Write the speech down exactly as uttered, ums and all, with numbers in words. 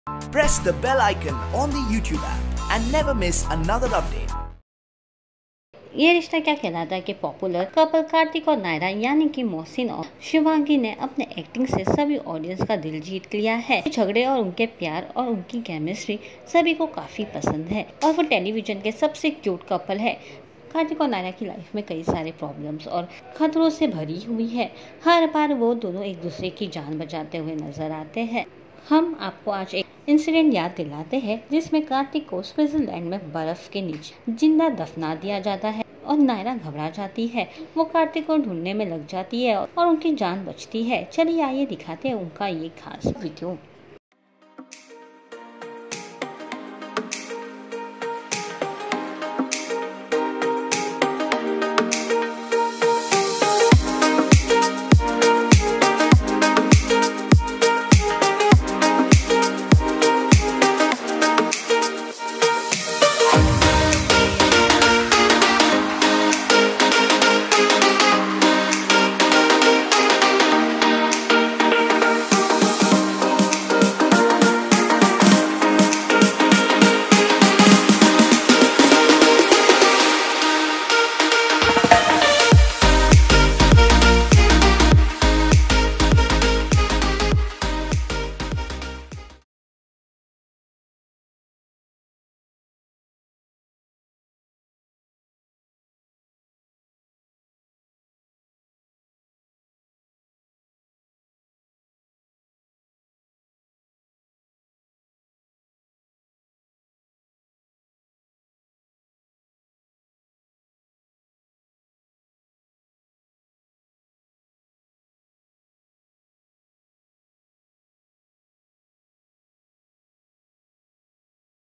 Press the bell icon on the YouTube app and never miss another update. ये रिश्ता क्या कहलाता है कि पॉपुलर कपल कार्तिक और नायरा यानी कि मोहसिन और शिवांगी ने अपने एक्टिंग से सभी ऑडियंस का दिल जीत लिया है। झगड़े और उनके प्यार और उनकी केमिस्ट्री सभी को काफी पसंद है और वो टेलीविजन के सबसे क्यूट कपल है। कार्तिक और नायरा की लाइफ में कई सारे प्रॉब्लम्स और खतरों से भरी हुई है। हर बार वो दोनों एक दूसरे की जान बचाते हुए नजर आते हैं। हम आपको आज एक इंसिडेंट याद दिलाते हैं जिसमें कार्तिक को स्विट्जरलैंड में बर्फ के नीचे जिंदा दफना दिया जाता है और नायरा घबरा जाती है। वो कार्तिक को ढूंढने में लग जाती है और उनकी जान बचती है। चलिए आइए दिखाते हैं उनका ये खास वीडियो।